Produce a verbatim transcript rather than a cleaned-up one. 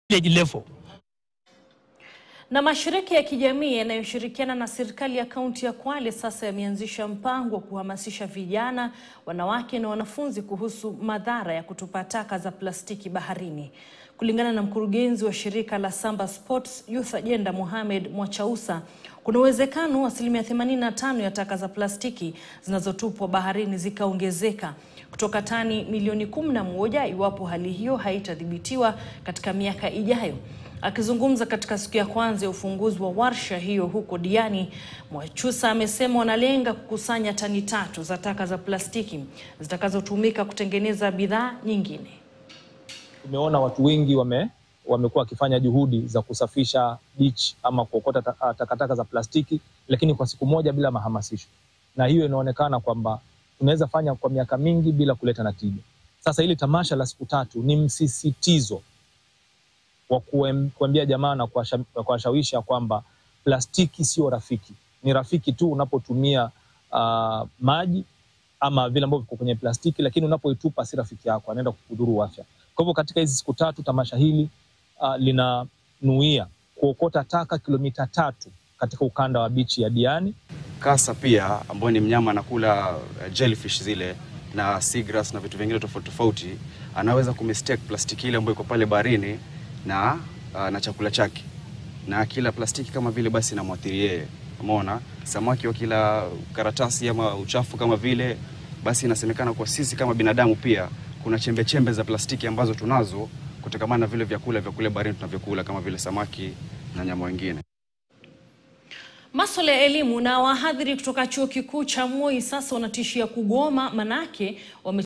level. Na mashirika ya kijamii yanayoshirikiana na serikali ya kaunti ya Kwale sasa yameanzisha mpango wa kuhamasisha vijana, wanawake na wanafunzi kuhusu madhara ya kutupa taka za plastiki baharini. Kulingana na mkurugenzi wa shirika la SambaSports Youth Agenda Mohamed Mwachausa, kuna uwezekano asilimia themanini na tano ya taka za plastiki zinazotupwa baharini zikaongezeka kutoka tani milioni kumi na moja iwapo hali hiyo haitadhibitiwa katika miaka ijayo. Akizungumza katika siku ya kwanza ya ufunguzi wa warsha hiyo huko Diani, Mwachausa amesema wanalenga kukusanya tani tatu za taka za plastiki zitakazotumika kutengeneza bidhaa nyingine. Tumeona watu wengi wame wamekuwa wakifanya juhudi za kusafisha beach ama kuokota takataka za plastiki, lakini kwa siku moja bila mahamasisho. Na hiyo inaonekana kwamba tunaweza fanya kwa miaka mingi bila kuleta natija. Sasa hili tamasha la siku tatu ni msisitizo wa kuambia jamaa na kuwashawisha kwamba plastiki sio rafiki. Ni rafiki tu unapotumia uh, maji ama vile ambavyo viko kwenye plastiki, lakini unapoitupa si rafiki yako, anaenda kukudhuru afya. Kwa hivyo katika hizi siku tatu tamasha hili uh, linanuia kuokota taka kilomita tatu katika ukanda wa beach ya Diani. Kasa pia ambao ni mnyama anakula uh, jellyfish zile na seagrass na vitu vingine tofauti tofauti, anaweza kumistake plastiki ile ambayo iko pale baharini na uh, na chakula chake. Na kila plastiki kama vile basi inamwathiri yeye. Umeona? Samaki wa kila karatasi ama uchafu kama vile, basi inasemekana kwa sisi kama binadamu pia kuna chembe chembe za plastiki ambazo tunazo kutokana na vile vyakula vya kule baharini tunavyokula kama vile samaki na nyama wengine. Masuala ya elimu na wahadhiri kutoka chuo kikuu cha Moi sasa wanatishia kugoma manake wame